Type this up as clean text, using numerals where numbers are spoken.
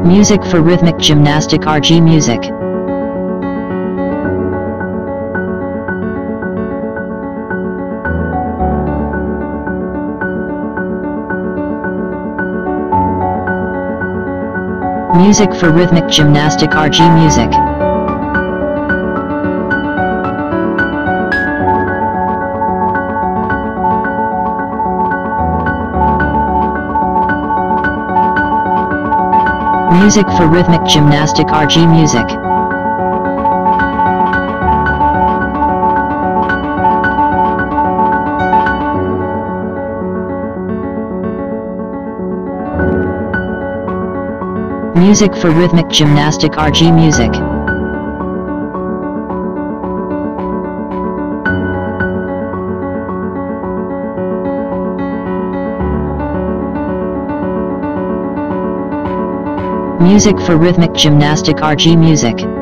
Music for rhythmic gymnastic RG music. Music for rhythmic gymnastic RG music. Music for rhythmic gymnastic RG music. Music for rhythmic gymnastic RG music. Music for rhythmic gymnastic RG music.